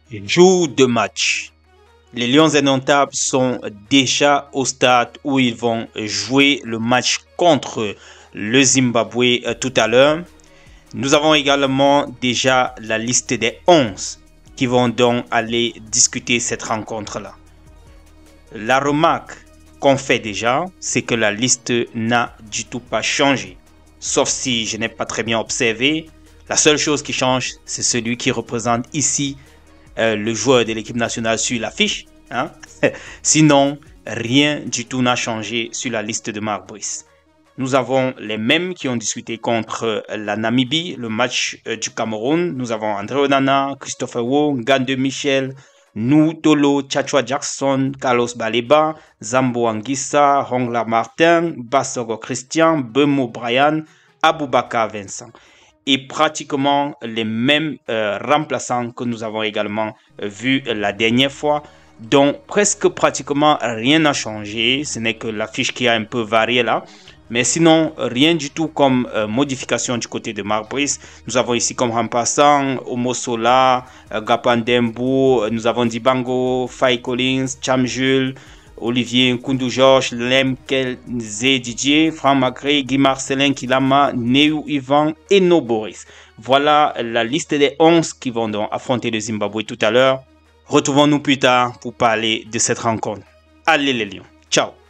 Jour de match. Les Lions indomptables sont déjà au stade où ils vont jouer le match contre le Zimbabwe tout à l'heure. Nous avons également déjà la liste des 11 qui vont donc aller discuter cette rencontre-là. La remarque qu'on fait déjà, c'est que la liste n'a du tout pas changé. Sauf si je n'ai pas très bien observé. La seule chose qui change, c'est celui qui représente ici le joueur de l'équipe nationale sur l'affiche. Hein? Sinon, rien du tout n'a changé sur la liste de Mark Brice. Nous avons les mêmes qui ont discuté contre la Namibie, le match du Cameroun. Nous avons André Onana, Christopher Wo, Gande Michel, Nou Tolo, Tchatchoua Jackson, Carlos Baleba, Zambo Anguissa, Hongla Martin, Bassogo Christian, Bemo Brian, Aboubaka Vincent. Et pratiquement les mêmes remplaçants que nous avons également vus la dernière fois. Donc presque pratiquement rien n'a changé. Ce n'est que l'affiche qui a un peu varié là. Mais sinon, rien du tout comme modification du côté de Mark Brice. Nous avons ici comme remplaçant Omosola, Gapandembo, nous avons Dibango, Faye Collins, Cham Jules, Olivier Nkoundou Georges, Lemkel Zé Didier, Franck Macré, Guy Marcelin Kilama, Neu Ivan et No Boris. Voilà la liste des 11 qui vont donc affronter le Zimbabwe tout à l'heure. Retrouvons-nous plus tard pour parler de cette rencontre. Allez les Lions, ciao!